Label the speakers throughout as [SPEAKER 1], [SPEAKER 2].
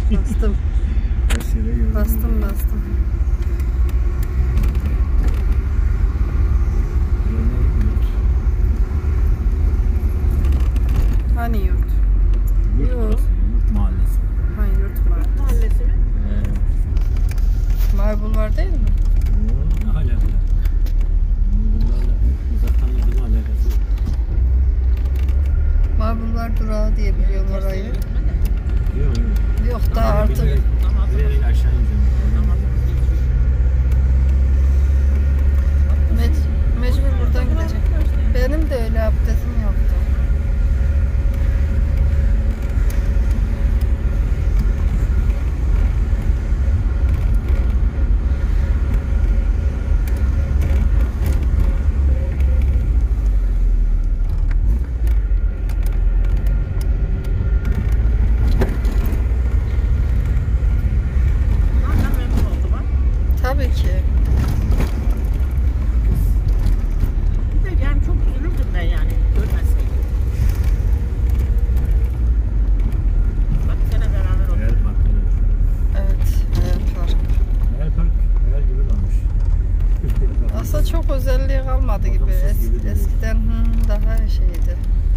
[SPEAKER 1] Bastım. Bastım. Hani Yurt?
[SPEAKER 2] Yurt burası. Yurt mahallesi.
[SPEAKER 1] Ha, Yurt mahallesi mi? Mavi Bulvar değil mi?
[SPEAKER 2] Ne alaka? Bunlarla uzaktan yakın alakası yok.
[SPEAKER 1] Mavi Bulvar durağı diye biliyorum orayı. Yok da artık.
[SPEAKER 2] Direkt aşağı ineceğim.
[SPEAKER 1] Mecbur buradan gidecek. Benim de öyle abdestim yoktu. Tabii ki.
[SPEAKER 3] Yani çok üzülürdüm ben yani görmeseydim. Bak sene beraber olduk.
[SPEAKER 2] Hayal Park'ta da.
[SPEAKER 1] Evet, Hayal Park.
[SPEAKER 2] Hayal Park hayal gibi kalmış.
[SPEAKER 1] Aslında çok özelliği kalmadı gibi. Eskiden daha şeydi.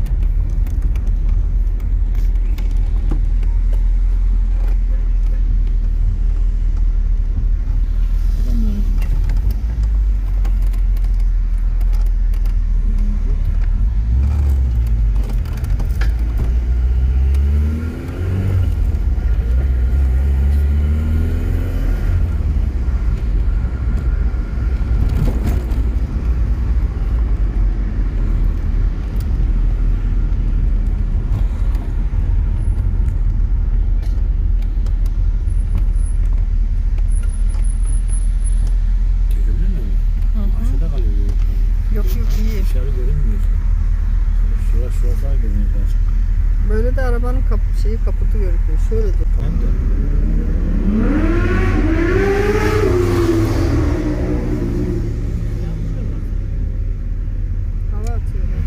[SPEAKER 1] Yok iyi.
[SPEAKER 2] Dışarı görünmüyor. Şurası daha görünüyor.
[SPEAKER 1] Böyle de arabanın kaputu görünüyor. Şöyle dur.
[SPEAKER 2] Ben de.
[SPEAKER 1] Hava atıyorlar.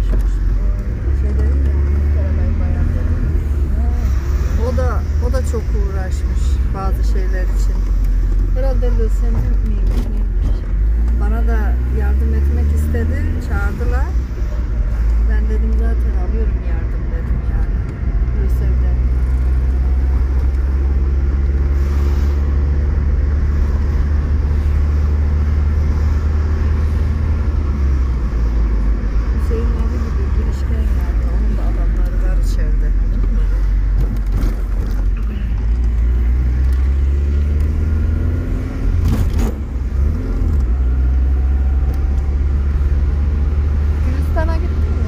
[SPEAKER 2] uğraşmış.
[SPEAKER 1] Şey dedim ya, Karadayı bayan dedim. O da çok uğraşmış bazı şeyler için. Herhalde lösemi miymiş neymiş. Bana da yardım etmek istedi, çağırdılar. Ben dedim zaten alıyorum yardım dedim yani. Lösemden. Hüseyin abi gibi girişken yani. Onun da adamları var içeride. Gülistan'a gittin mi?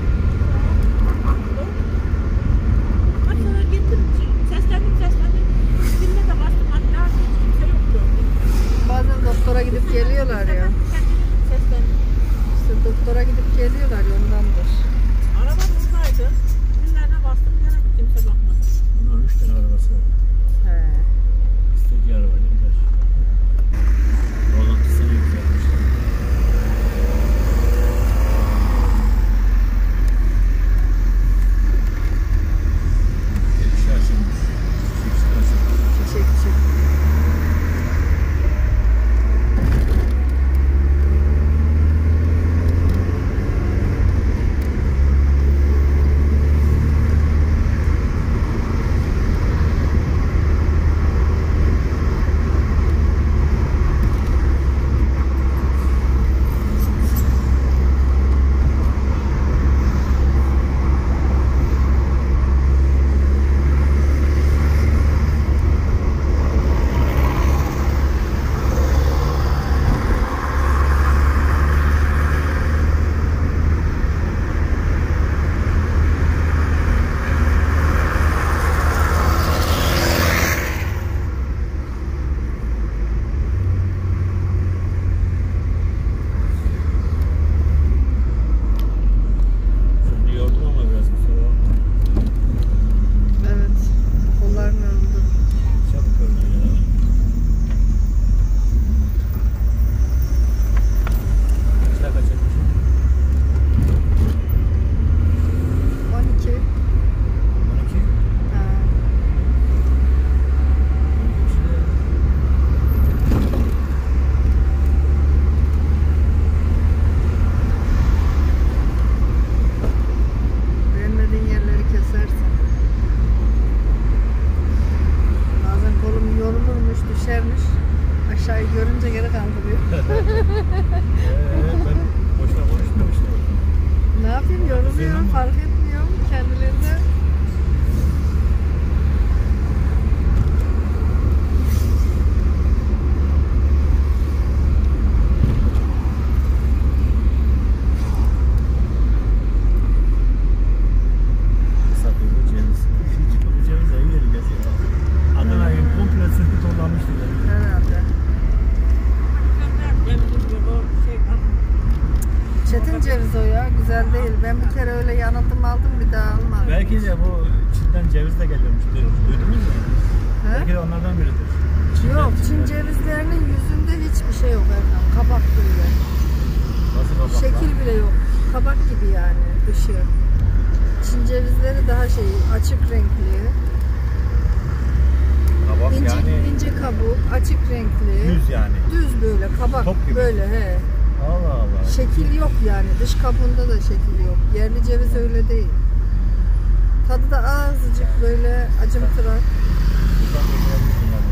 [SPEAKER 3] Bak sana gittim. Seslendim. Dinle de bastım. Hatta kimse yoktu.
[SPEAKER 1] Bazen doktora gidip geliyorlar ya.
[SPEAKER 3] Seslendim.
[SPEAKER 1] İşte doktora gidip geliyorlar ya, ondandır.
[SPEAKER 3] Araba buradaydı. Günlerine bastım. Yine kimse bakmadı.
[SPEAKER 2] Bunların 3 tane arabası var.
[SPEAKER 1] He.
[SPEAKER 2] İstediği arabayla gider. Bağlantısını yükseltmişler. Geçişi açılmış. Geçişi açılmış.
[SPEAKER 1] Çiçekçi.
[SPEAKER 2] Şimdi yordum ama biraz kusura bakma.
[SPEAKER 1] Evet. Kolların öldü.
[SPEAKER 2] Çabuk öldü ya. Kaç dakika çekmişim?
[SPEAKER 1] 12.
[SPEAKER 2] 12.
[SPEAKER 1] Ha.
[SPEAKER 2] 12 işte.
[SPEAKER 1] Beğenmediğin yerleri kesersin. Bazen kolum yorulurmuş, düşermiş. Aşağıyı görünce geri kaldırıyor.
[SPEAKER 2] Ben boşuna konuşmamıştım.
[SPEAKER 1] Ne yapayım, yoruluyorum, fark etmiyorum kendilerine.
[SPEAKER 2] Satıyor bu ceviz. Bu ceviz evi yeri geziyor. Adana'yı komplesini toplamıştı.
[SPEAKER 1] Herhalde. Çetin ceviz o ya, güzel değil. Ben bir kere öyle yanıldım, aldım, bir daha almadım.
[SPEAKER 2] Belki de bu Çin'den ceviz de geliyormuş. Duydunuz mu?
[SPEAKER 1] He?
[SPEAKER 2] Belki de onlardan biridir.
[SPEAKER 1] Yok, Çin cevizlerinin yüzünde hiçbir şey yok Erkan. Kabak böyle.
[SPEAKER 2] Nasıl kabak
[SPEAKER 1] Şekil
[SPEAKER 2] lan?
[SPEAKER 1] bile yok. Kabak gibi yani dışı. Çin cevizleri daha şey, açık renkli.
[SPEAKER 2] Kabak
[SPEAKER 1] İnce,
[SPEAKER 2] yani
[SPEAKER 1] ince kabuk, açık renkli.
[SPEAKER 2] düz yani.
[SPEAKER 1] Düz böyle, kabak
[SPEAKER 2] Top gibi.
[SPEAKER 1] böyle he.
[SPEAKER 2] Allah Allah.
[SPEAKER 1] Şekil yok yani, dış kabuğunda da şekil yok. Yerli ceviz öyle değil. Tadı da azıcık böyle acımtırak.
[SPEAKER 2] Buradan da görebilirsin yani.